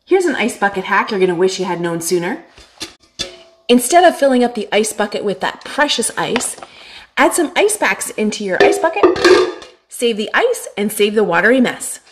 Here's an ice bucket hack you're going to wish you had known sooner. Instead of filling up the ice bucket with that precious ice, add some ice packs into your ice bucket. Save the ice and save the watery mess.